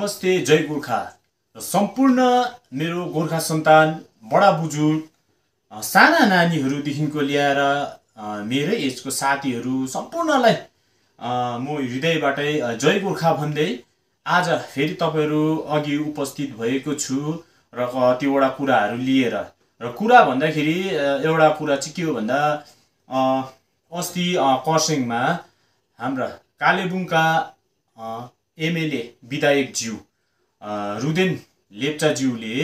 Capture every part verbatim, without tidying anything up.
नमस्ते, जय गोर्खा र सम्पूर्ण मेरो गोर्खा सन्तान बडा बुजुर्ग साना नानीहरूदेखिको लिएर मेरै एजको साथीहरू सम्पूर्णलाई म हृदयबाटै जय गोर्खा भन्दै आज फेरि तपाईहरु अघि उपस्थित भएको छु र कतिवटा कुराहरू लिएर र कुरा भन्दाखेरि एउटा कुरा चाहिँ के हो भन्दा अस्ति कर्सियङमा हाम्रा कालेबुङका एमएलए विधायक ज्यू रुदेन लेप्चा ज्यूले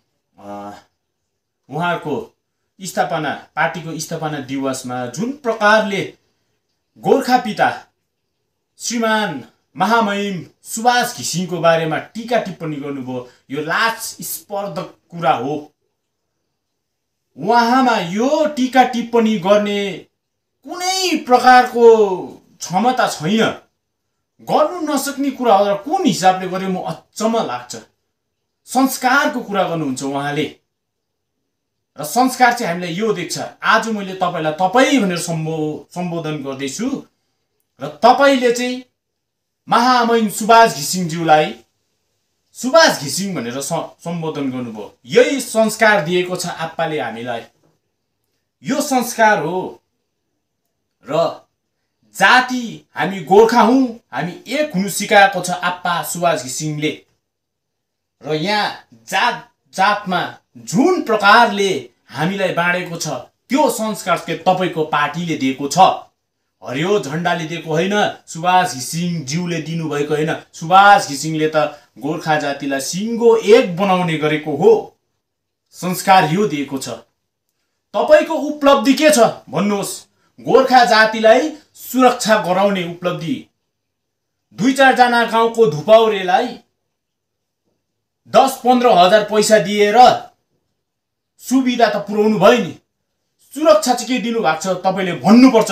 उहाँको स्थापना पार्टीको स्थापना दिवसमा जुन प्रकारले गोर्खा पिता श्रीमान महामहिम सुबाश घिसिङको बारेमा टीका टिप्पणी गर्नुभयो, यो लाजस्पर्धक कुरा हो। उहाँमा यो टीका टिप्पणी गर्ने कुनै प्रकारको क्षमता छैन, गर्नु नसक्ने कुरा हो। कुन हिसाबले गरे म अचम्म लाग्छ। संस्कारको कुरा गर्नुहुन्छ उहाँले र संस्कार चाहिँ हामीलाई यो देख्छ। आज मैले तपाईलाई तपाई भनेर सम्बो सम्बोधन गर्दैछु र तपाईले चाहिँ महामहिम सुबाश घिसिङ ज्यूलाई सुबाश घिसिङ भनेर सम्बोधन गर्नुभयो। यही संस्कार दिएको छ आप्पाले हामीलाई, यो संस्कार हो। र जाति हामी गोर्खा हौं, हामी एक हुनु सिकाएको छ आप्पा सुबाश घिसिङले। र यहाँ जात जातमा जुन प्रकारले हामीलाई बाँडेको छ त्यो संस्कार के तपाईको पार्टीले दिएको छ। हरियो झण्डाले दिएको होइन, सुबाश घिसिङ ज्यूले दिनु भएको होइन। सुबाश घिसिङले त गोर्खा जातिलाई सिंगो एक बनाउने गरेको हो। संस्कार यो दिएको छ। तपाईको उपलब्धि के छ भन्नुहोस्? गोर्खा जातिलाई सुरक्षा गराउने उपलब्धि। दुई चार जना गाउँको धुपाउरेलाई दस पन्ध्र हजार पैसा दिएर सुविधा त पुर्याउनु भयो नि, सुरक्षा चाहिँ के दिनु भएको छ तपाईले भन्नुपर्छ।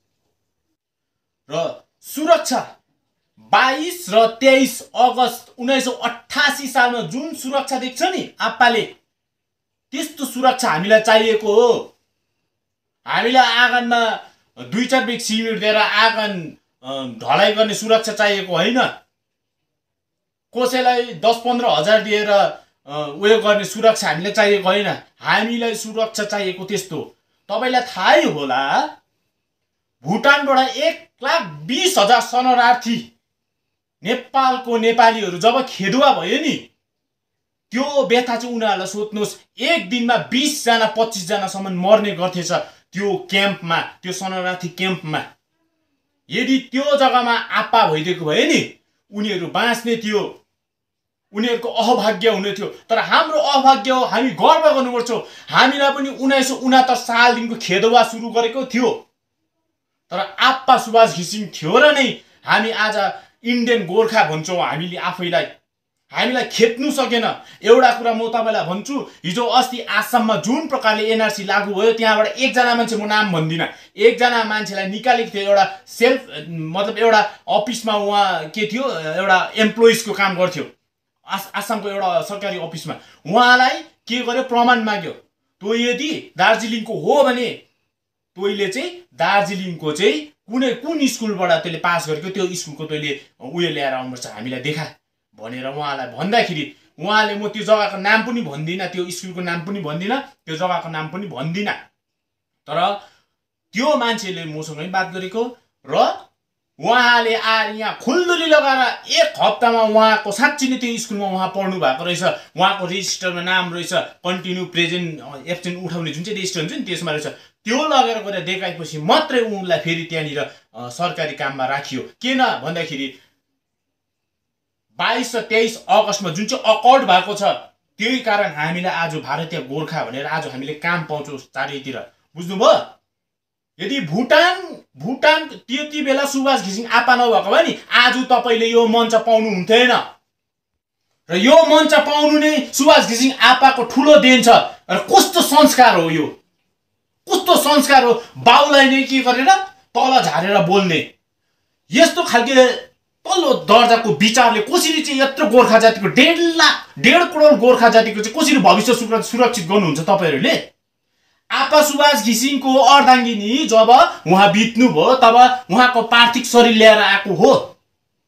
र सुरक्षा बाइस र तेइस अगस्त उन्नाइस सौ अठासी सालमा जुन सुरक्षा देख्छ नि आप्पाले, त्यस्तो सुरक्षा हामीलाई चाहिएको हो। हामीलाई आँगनमा दुई चार बेग सिमेन्ट दिएर आँगन ढलाइ गर्ने सुरक्षा चाहिएको होइन। कसैलाई दस पन्ध्र हजार दिएर उयो गर्ने सुरक्षा हामीलाई चाहिएको होइन। हामीलाई सुरक्षा चाहिएको त्यस्तो। तपाईलाई थाहै होला, भुटानबाट एक लाख बीस हजार शरणार्थी नेपालको नेपालीहरू जब खेदुवा भयो नि, त्यो व्यथा चाहिँ उनीहरूलाई सोध्नुहोस्। एक दिनमा बीस जना पच्चीस जना सम्म मर्ने गर्थेछ त्यो क्याम्पमा, त्यो शरणार्थी क्याम्पमा। यदि त्यो जग्गामा आप्पा भइदिएको भए नि उनीहरू बाँच्ने थियो, उनीहरूको अभाग्य हुने थियो। तर हाम्रो अभाग्य हो, हामी गर्व गर्नुपर्छ। हामीलाई पनि उन्नाइस सौ उनात्तर सालदेखिको खेदुवा सुरु गरेको थियो, तर आप्पा सुबाश घिसिङ थियो र नै हामी आज इन्डियन गोर्खा भन्छौँ। हामीले आफैलाई हामीलाई खेप्नु सकेन। एउटा कुरा म तपाईलाई भन्छु, हिजो अस्ति आसाममा जुन प्रकारले एनआरसी लागू भयो, त्यहाँबाट एकजना मान्छे, म नाम भन्दिनँ, एकजना मान्छेलाई निकालेको थियो। एउटा सेल्फ मतलब एउटा अफिसमा उहाँ के थियो, एउटा एम्प्लोइजको काम गर्थ्यो आस आसामको एउटा सरकारी अफिसमा। उहाँलाई के गर्यो, प्रमाण माग्यो। त्यो यदि दार्जिलिङको हो भने तैले चाहिँ दार्जिलिङको चाहिँ कुनै कुन स्कुलबाट तैले पास गरेको त्यो स्कुलको तैले उयो ल्याएर आउनुपर्छ, हामीलाई देखा भनेर उहाँलाई भन्दाखेरि उहाँले, म त्यो जग्गाको नाम पनि भन्दिनँ, त्यो स्कुलको नाम पनि भन्दिनँ, त्यो जग्गाको नाम पनि भन्दिनँ, तर त्यो मान्छेले मसँगै बात गरेको र उहाँले आएर यहाँ खुल्दुली लगाएर एक हप्तामा उहाँको साँच्चै नै त्यो स्कुलमा उहाँ पढ्नु भएको रहेछ। उहाँको रेजिस्टरमा नाम रहेछ, कन्टिन्यू प्रेजेन्ट एब्सेन्ट उठाउने जुन चाहिँ रेजिस्टर हुन्छ नि त्यसमा रहेछ। त्यो लगेर गएर देखाएपछि मात्रै उनलाई फेरि त्यहाँनिर सरकारी काममा राखियो। किन भन्दाखेरि बाइस र तेइस अगस्तमा जुन चाहिँ अकर्ड भएको छ, त्यही कारण हामीलाई आज भारतीय गोर्खा भनेर आज हामीले काम पाउँछौँ चारैतिर। बुझ्नुभयो? यदि भुटान भुटान त्यति बेला सुबाश घिसिङ आप्पा नभएको भए नि आज तपाईले यो मञ्च पाउनु हुन्थेन। र यो मञ्च पाउनु नै सुबाश घिसिङ आप्पाको ठुलो देन छ। र कस्तो संस्कार हो यो, कस्तो संस्कार हो। बाउलाई नै के गरेर तल झारेर बोल्ने, यस्तो खालके तल्लो दर्जाको विचारले कसरी चाहिँ यत्रो गोर्खा जातिको डेढ लाख डेढ करोड गोर्खा जातिको चाहिँ कसरी भविष्य सुरक्षित गर्नुहुन्छ तपाईहरुले? आप्पा सुबाश घिसिङको अर्धाङ्गिनी जब उहाँ बित्नु भयो तब उहाँको पार्थिव शरीर ल्याएर आएको हो।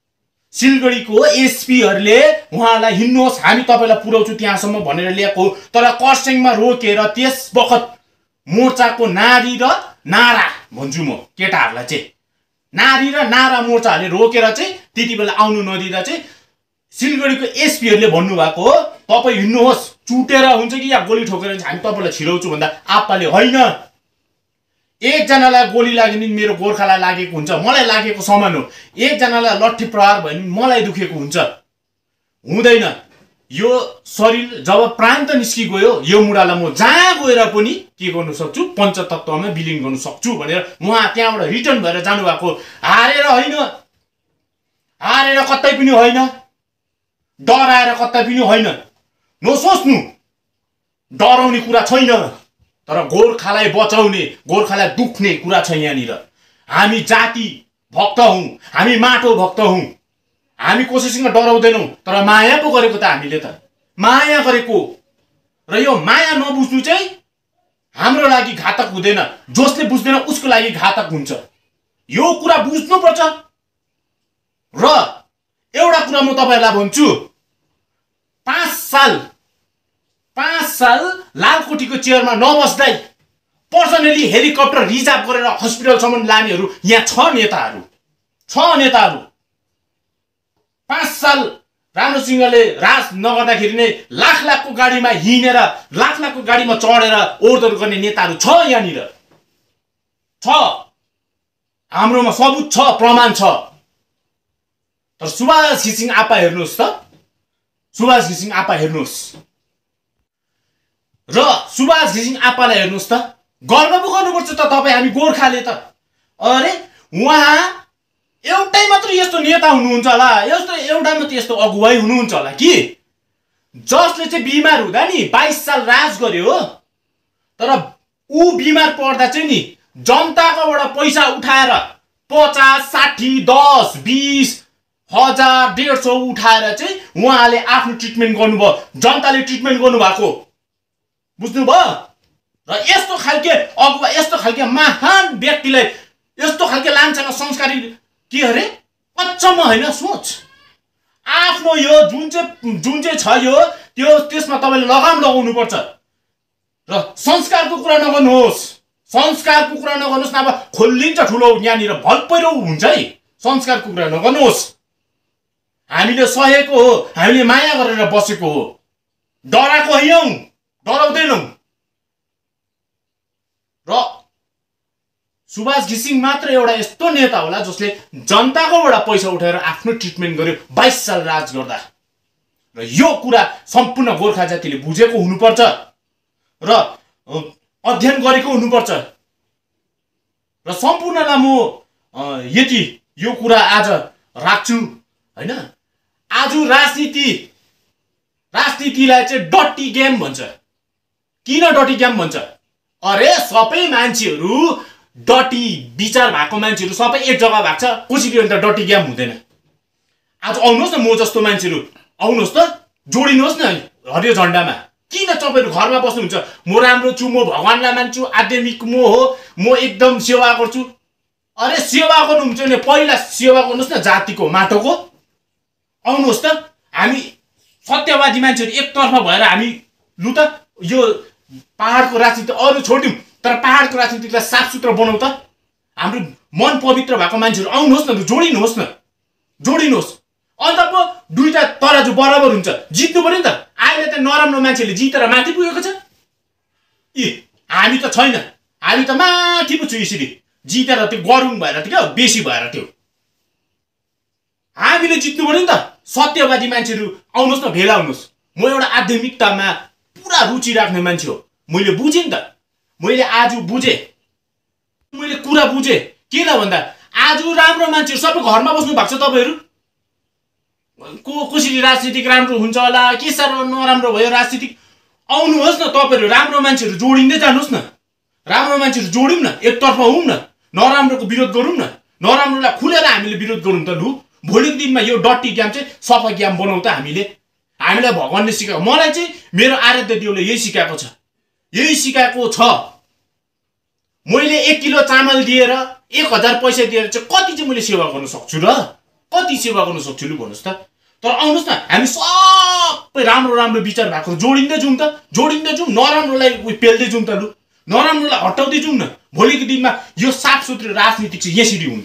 सिलगढीको एसपीहरूले उहाँलाई हिँड्नुहोस् हामी तपाईँलाई पुर्याउँछु त्यहाँसम्म भनेर ल्याएको, तर कर्सियङमा रोकेर त्यस बखत मोर्चाको नारी र नारा भन्छु म केटाहरूलाई चाहिँ नारी र नारा मोर्चाहरूले रोकेर चाहिँ त्यति बेला आउनु नदिँदा चाहिँ सिलगढीको एसपीहरूले भन्नुभएको हो तपाईँ हिँड्नुहोस्, चुटेर हुन्छ कि या गोली ठोकेर हामी तपाईँलाई छिराउँछु भन्दा आप्पाले होइन, एकजनालाई गोली लाग्यो भने मेरो गोर्खालाई लागेको हुन्छ, मलाई लागेको समान हो, एकजनालाई लट्ठी प्रहार भयो भने मलाई दुखेको हुन्छ, हुँदैन। यो शरीर जब प्राण त निस्किगयो यो मुडालाई म जहाँ गएर पनि के गर्नु सक्छु पञ्चतत्वमा विलिन गर्नु सक्छु भनेर उहाँ त्यहाँबाट रिटर्न भएर जानुभएको, हारेर होइन, हारेर कतै पनि होइन, डराएर कतै पनि होइन। नसोच्नु डराउने कुरा छैन, तर गोर्खालाई बचाउने गोर्खालाई दुख्ने कुरा छ यहाँनिर। हामी जाति भक्त हौं, हामी माटो भक्त हौं, हामी कसैसँग डराउँदैनौं, तर माया पो गरेको त हामीले त माया गरेको। र यो माया नबुझ्नु चाहिँ हाम्रो लागि घातक हुँदैन, जसले बुझ्दैन उसको लागि घातक हुन्छ। यो कुरा बुझ्नुपर्छ। र एउटा कुरा म तपाईहरुलाई भन्छु, पाँच साल पाँच साल लालकोटीको चेयरमा नबस्दै पर्सनली हेलिकप्टर रिजर्भ गरेर हस्पिटलसम्म लानेहरू यहाँ छ नेताहरू छ नेताहरू पाँच साल राम्रोसँगले राज नगर्दाखेरि नै लाख लाखको गाडीमा हिँडेर लाख लाखको गाडीमा चढेर ओर्दर गर्ने नेताहरू छ यहाँनिर छ, हाम्रोमा सबुत छ, प्रमाण छ। तर सुभाष घिसिङ आपा हेर्नुहोस् त, सुभाष घिसिङ आपा हेर्नुहोस् र सुभाष घिसिङ आपालाई हेर्नुहोस् त, गर्व पो गर्नुपर्छ त तपाईँ हामी गोर्खाले त। अरे उहाँ एउटै मात्र यस्तो नेता हुनुहुन्छ होला, यस्तो एउटा मात्र यस्तो अगुवाई हुनुहुन्छ होला कि जसले चाहिँ बिमार हुँदा नि बाइस साल राज गर्यो हो, तर ऊ बिमार पर्दा चाहिँ नि जनताकोबाट पैसा उठाएर पचास साठी दस बीस हजार डेढ सौ उठाएर चाहिँ उहाँले आफ्नो ट्रिटमेन्ट गर्नुभयो, जनताले ट्रिटमेन्ट गर्नुभएको, बुझ्नुभयो। र यस्तो खालके अगुवा यस्तो खालके महान व्यक्तिलाई यस्तो खालके लान्छामा संस्कारी के अरे अचम्म होइन, सोच। आफ्नो यो जुन चाहिँ जुन चाहिँ छ यो त्यो त्यसमा तपाईले लगाम लगाउनु पर्छ र संस्कारको कुरा नगर्नुहोस्, संस्कारको कुरा नगर्नुहोस्, नभए खोलिन्छ ठुलो यहाँनिर भल पहिरो हुन्छ है। संस्कारको कुरा नगर्नुहोस्, हामीले सहेको हो, हामीले माया गरेर बसेको हो, डराएको होइनौं, डराउँदैनौं। र सुभाष घिसिङ मात्र एउटा यस्तो नेता होला जसले जनताकोबाट पैसा उठाएर आफ्नो ट्रिटमेन्ट गर्यो बाइस साल राज गर्दा। र यो कुरा सम्पूर्ण गोर्खा जातिले बुझेको हुनुपर्छ र अध्ययन गरेको हुनुपर्छ। र सम्पूर्णलाई म यति यो कुरा आज राख्छु हैन। आज राजनीति राजनीतिलाई चाहिँ डटी गेम भन्छ। किन डटी गेम भन्छ? अरे सबै मान्छेहरू डटी विचार भएको मान्छेहरू सबै एक जग्गा भएको छ, कसरी अन्त डटी गेम हुँदैन? आज आउनुहोस् न, म जस्तो मान्छेहरू आउनुहोस् त, जोडिनुहोस् न हरियो झण्डामा। किन तपाईँहरू घरमा बस्नुहुन्छ? म राम्रो छु, म भगवानलाई मान्छु, आध्यात्मिक म हो, म एकदम सेवा गर्छु। अरे सेवा गर्नुहुन्छ भने पहिला सेवा गर्नुहोस् न जातिको माटोको। आउनुहोस् त, हामी सत्यवादी मान्छेहरू एकतर्फ भएर हामी लु त यो पहाडको राजनीति अरू छोड्यौँ, तर पहाडको राजनीतिलाई साफ सुथरा बनाऊ त। हाम्रो मन पवित्र भएको मान्छेहरू आउनुहोस् न, जोडिनुहोस् न, जोडिनुहोस्। अन्त पो दुईटा तराजु बराबर हुन्छ, जित्नु पर्यो नि त। अहिले त नराम्रो मान्छेले जितेर माथि पुगेको छ, इ हामी त छैन, हामी त माथि पो छु यसरी जितेर, त्यो गरुङ भएर त्यो क्या बेसी भएर त्यो हामीले जित्नु पर्यो नि त। सत्यवादी मान्छेहरू आउनुहोस् न, भेला हुनुहोस्। म एउटा आध्यात्मिकतामा पुरा रुचि राख्ने मान्छे हो, मैले बुझेँ नि त। मैले आज बुझेँ, मैले कुरा बुझेँ। किन भन्दा आज राम्रो मान्छेहरू सबै घरमा बस्नु भएको छ। तपाईँहरू को कसरी राजनीतिक राम्रो हुन्छ होला, के साह्रो नराम्रो भयो राजनीतिक, आउनुहोस् न तपाईँहरू, राम्रो मान्छेहरू जोडिँदै जानुहोस् न, राम्रो मान्छेहरू जोडौँ न, एकतर्फ हौँ न, नराम्रोको विरोध गरौँ न, नराम्रोलाई खुलेर हामीले विरोध गरौँ त। लु भोलिको दिनमा यो डटी गेम चाहिँ सफा गेम बनाउँ त हामीले। हामीलाई भगवानले सिकाएको, मलाई चाहिँ मेरो आराध्य देवले यही सिकाएको छ, यही सिकाएको छ। मैले एक किलो चामल दिएर एक हजार पैसा दिएर चाहिँ कति चाहिँ मैले सेवा गर्न सक्छु र? कति सेवा गर्न सक्छु लु भन्नुहोस् त। तर आउनुहोस् न हामी सबै राम्रो राम्रो विचार भएको जोडिँदै जाउँ त, जोडिँदै जाउँ, नराम्रोलाई उयो पेल्दै जाउँ त लु, नराम्रोलाई हटाउँदै जाउँ न। भोलिको दिनमा यो साफ सुथरो राजनीति चाहिँ यसरी हुन्छ।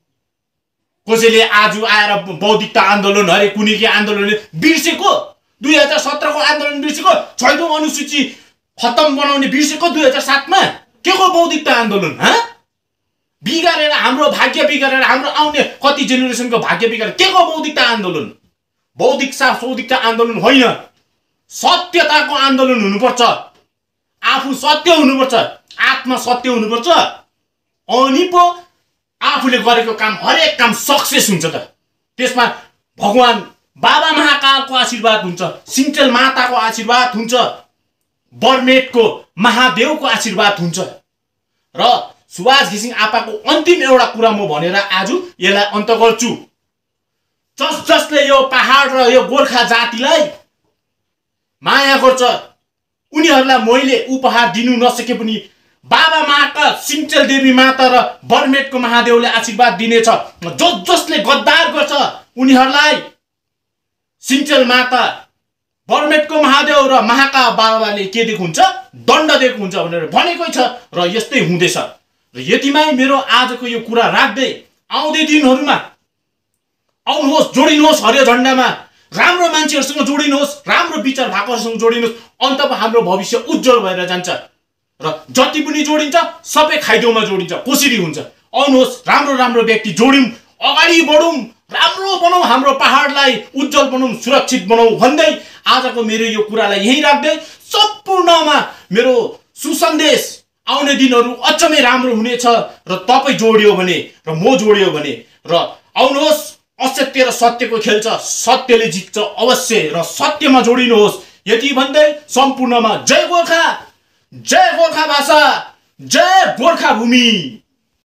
कसैले आज आएर बौद्धिकता आन्दोलन अरे कुनै के आन्दोलनले बिर्सेको, दुई हजार सत्रको आन्दोलन बिर्सेको, छैटौँ अनुसूची खत्तम बनाउने बिर्सेको दुई हजार सातमा के को बौद्धिकता आन्दोलन हाँ? बिगारेर हाम्रो भाग्य बिगारेर हाम्रो आउने कति जेनेरेसनको भाग्य बिगारेर के को बौद्धिकता आन्दोलन? बौद्धिक साफ बौद्धिकता आन्दोलन होइन, सत्यताको आन्दोलन हुनुपर्छ। आफू सत्य हुनुपर्छ, आत्मा सत्य हुनुपर्छ, अनि पो आफूले गरेको काम हरेक काम सक्सेस हुन्छ त। त्यसमा भगवान बाबा महाकालको आशीर्वाद हुन्छ, सिन्चेल माताको आशीर्वाद हुन्छ, बर्मेटको महादेवको आशीर्वाद हुन्छ। र सुभाष घिसिङ आपाको अन्तिम एउटा कुरा म भनेर आज यसलाई अन्त गर्छु। जस जसले यो पहाड र यो गोर्खा जातिलाई माया गर्छ उनीहरूलाई मैले उपहार दिनु नसके पनि बाबा महाकाल, सिन्चेल देवी माता र बर्मेटको महादेवले आशीर्वाद दिनेछ। जस जसले गद्दार गर्छ उनीहरूलाई सिन्चेल माता, बर्मेटको महादेव र महाकाल बाबाले के दिएको हुन्छ? दण्ड दिएको हुन्छ भनेर भनेकै छ र यस्तै हुँदैछ। र यतिमै मेरो आजको यो कुरा राख्दै आउँदै दिनहरूमा आउनुहोस्, जोडिनुहोस् हरियो झण्डामा, राम्रो मान्छेहरूसँग जोडिनुहोस्, राम्रो विचार भएकोहरूसँग जोडिनुहोस्, अन्तमा हाम्रो भविष्य उज्जवल भएर जान्छ। र जति पनि जोडिन्छ सबै खाइदेउमा जोडिन्छ। कसरी हुन्छ? आउनुहोस्, राम्रो राम्रो व्यक्ति जोड्यौँ, अगाडि बढौँ, राम्रो बनाऊ, हाम्रो पहाडलाई उज्जवल बनाऊ, सुरक्षित बनाऊ भन्दै आजको मेरो यो कुरालाई यही राख्दै सम्पूर्णमा मेरो सुसन्देश आउने दिनहरू अचम्मै राम्रो हुनेछ। र तपाईँ जोडियो भने र म जोडियो भने र आउनुहोस्, असत्य र सत्यको खेल छ, सत्यले जित्छ अवश्य, र सत्यमा जोडिनुहोस्। यति भन्दै सम्पूर्णमा जय गोर्खा, जय गोर्खा भाषा, जय गोर्खा भूमि।